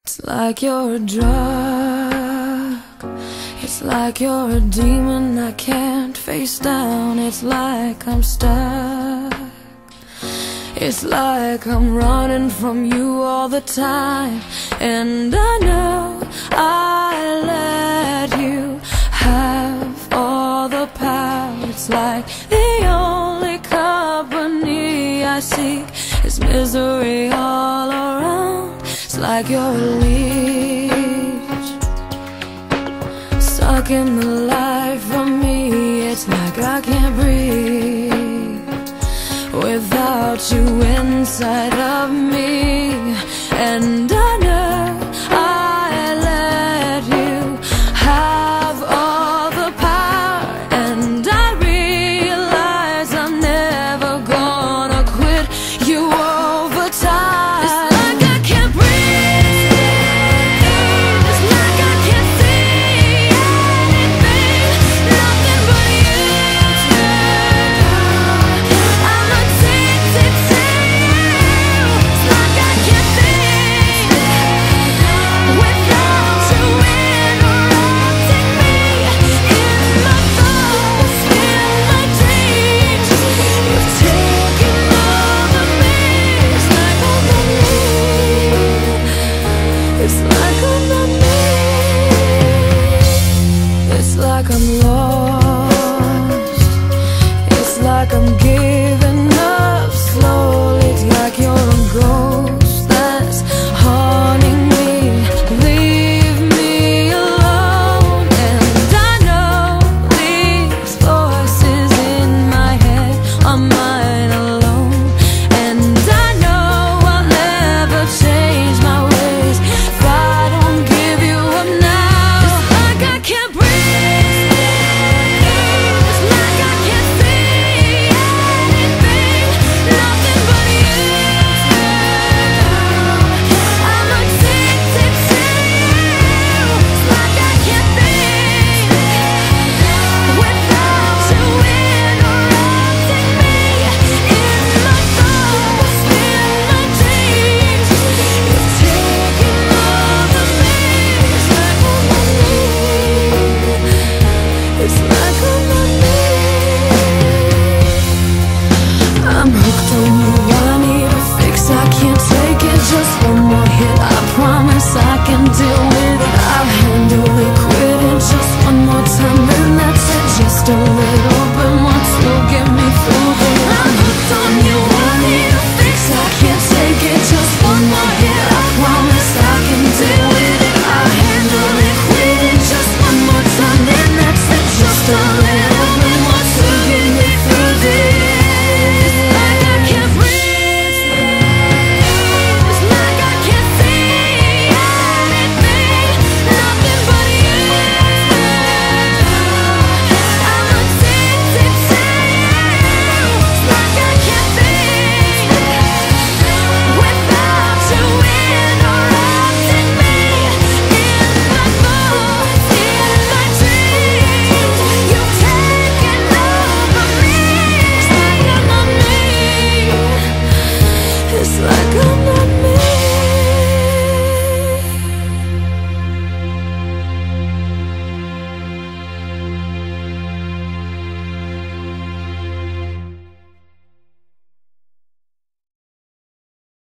It's like you're a drug. It's like you're a demon I can't face down. It's like I'm stuck. It's like I'm running from you all the time. And I know I let you have all the power. It's like the only company I seek is misery all around. It's like you're a leech, sucking the life from me. It's like I can't breathe without you inside of me. And